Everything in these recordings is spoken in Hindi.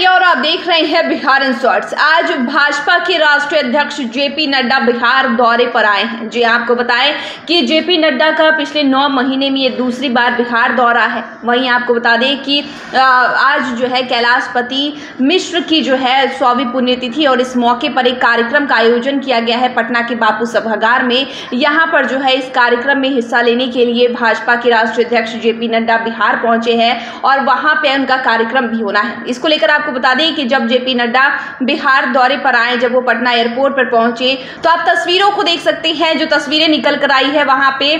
भैया और आप देख रहे हैं बिहार इन शॉर्ट्स। आज भाजपा के राष्ट्रीय अध्यक्ष जेपी नड्डा बिहार दौरे पर आए हैं। जी आपको बताएं कि जेपी नड्डा का पिछले 9 महीने में ये दूसरी बार बिहार दौरा है। वहीं आपको बता दें कि आज जो है कैलाशपति मिश्र की जो है 100वीं पुण्यतिथि और इस मौके पर एक कार्यक्रम का आयोजन किया गया है पटना के बापू सभागार में। यहाँ पर जो है इस कार्यक्रम में हिस्सा लेने के लिए भाजपा के राष्ट्रीय अध्यक्ष जेपी नड्डा बिहार पहुंचे हैं और वहां पे उनका कार्यक्रम भी होना है। इसको लेकर आपको बता दें कि जब जेपी नड्डा बिहार दौरे पर आए, जब वो पटना एयरपोर्ट पर पहुंचे, तो आप तस्वीरों को देख सकते हैं। जो तस्वीरें निकल कर आई है वहां पे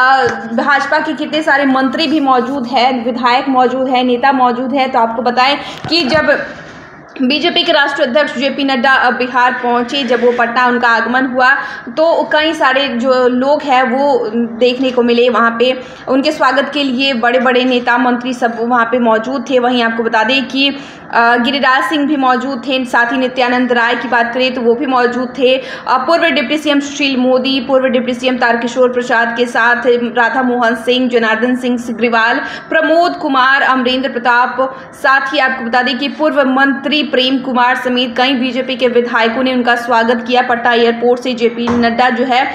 भाजपा के कितने सारे मंत्री भी मौजूद है, विधायक मौजूद है, नेता मौजूद है। तो आपको बताएं कि जब बीजेपी के राष्ट्रीय अध्यक्ष जेपी नड्डा बिहार पहुंचे, जब वो पटना उनका आगमन हुआ, तो कई सारे जो लोग हैं वो देखने को मिले। वहाँ पे उनके स्वागत के लिए बड़े बड़े नेता मंत्री सब वहाँ पे मौजूद थे। वहीं आपको बता दें कि गिरिराज सिंह भी मौजूद थे, साथ ही नित्यानंद राय की बात करें तो वो भी मौजूद थे। पूर्व डिप्टी सीएम सुशील मोदी, पूर्व डिप्टी सीएम तारकिशोर प्रसाद के साथ राधा मोहन सिंह, जनार्दन सिंह सिग्रीवाल, प्रमोद कुमार, अमरेंद्र प्रताप, साथ ही आपको बता दें कि पूर्व मंत्री प्रेम कुमार समेत कई बीजेपी के विधायकों ने उनका स्वागत किया। पटना एयरपोर्ट से जेपी नड्डा जो है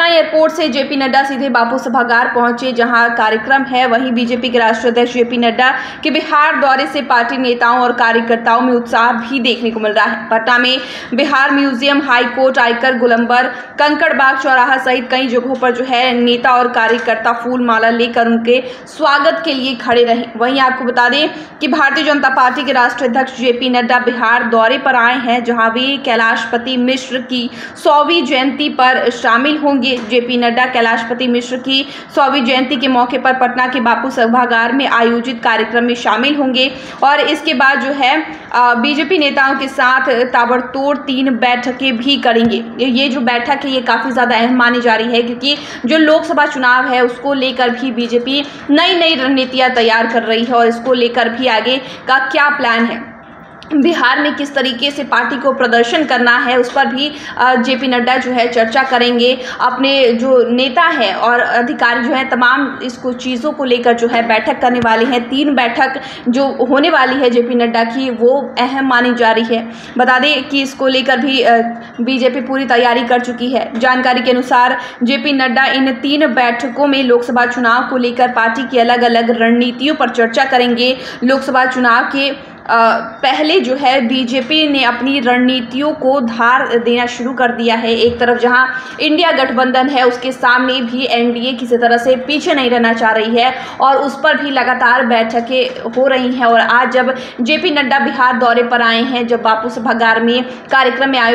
जेपी नड्डा सीधे बापू सभागार पहुंचे जहां कार्यक्रम है। वहीं बीजेपी के राष्ट्रीय अध्यक्ष जेपी नड्डा के बिहार दौरे से पार्टी नेताओं और कार्यकर्ताओं में उत्साह भी देखने को मिल रहा है। पटना में बिहार म्यूजियम, हाई कोर्ट, आयकर, गोलंबर, कंकड़बाग चौराहा सहित कई जगहों पर जो है नेता और कार्यकर्ता फूल माला लेकर उनके स्वागत के लिए खड़े रहे। वहीं आपको बता दें कि भारतीय जनता पार्टी के राष्ट्रीय अध्यक्ष जेपी नड्डा बिहार दौरे पर आए हैं, जहां वे कैलाशपति मिश्र की 100वीं जयंती पर शामिल होंगे। जेपी नड्डा कैलाशपति मिश्र की 100वीं जयंती के मौके पर पटना के बापू सभागार में आयोजित कार्यक्रम में शामिल होंगे और इसके बाद जो है बीजेपी नेताओं के साथ ताबड़तोड़ 3 बैठकें भी करेंगे। ये जो बैठक है ये काफ़ी ज़्यादा अहम मानी जा रही है, क्योंकि जो लोकसभा चुनाव है उसको लेकर भी बीजेपी नई रणनीतियाँ तैयार कर रही है और इसको लेकर भी आगे का क्या प्लान है, बिहार में किस तरीके से पार्टी को प्रदर्शन करना है, उस पर भी जेपी नड्डा जो है चर्चा करेंगे। अपने जो नेता हैं और अधिकारी जो हैं तमाम इसको चीज़ों को लेकर जो है बैठक करने वाले हैं। 3 बैठक जो होने वाली है जेपी नड्डा की वो अहम मानी जा रही है। बता दें कि इसको लेकर भी बीजेपी पूरी तैयारी कर चुकी है। जानकारी के अनुसार जेपी नड्डा इन 3 बैठकों में लोकसभा चुनाव को लेकर पार्टी की अलग अलग रणनीतियों पर चर्चा करेंगे। लोकसभा चुनाव के पहले जो है बीजेपी ने अपनी रणनीतियों को धार देना शुरू कर दिया है। एक तरफ जहां इंडिया गठबंधन है उसके सामने भी एनडीए किसी तरह से पीछे नहीं रहना चाह रही है और उस पर भी लगातार बैठकें हो रही हैं। और आज जब जेपी नड्डा बिहार दौरे पर आए हैं, जब बापू सभागार में कार्यक्रम में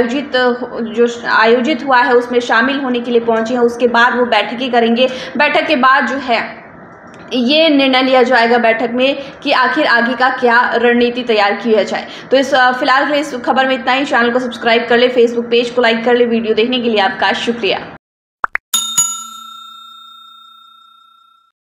आयोजित हुआ है उसमें शामिल होने के लिए पहुंचे हैं, उसके बाद वो बैठकें करेंगे। बैठक के बाद जो है ये निर्णय लिया जाएगा बैठक में कि आखिर आगे का क्या रणनीति तैयार किया जाए। तो फिलहाल इस खबर में इतना ही। चैनल को सब्सक्राइब कर ले, फेसबुक पेज को लाइक कर ले। वीडियो देखने के लिए आपका शुक्रिया।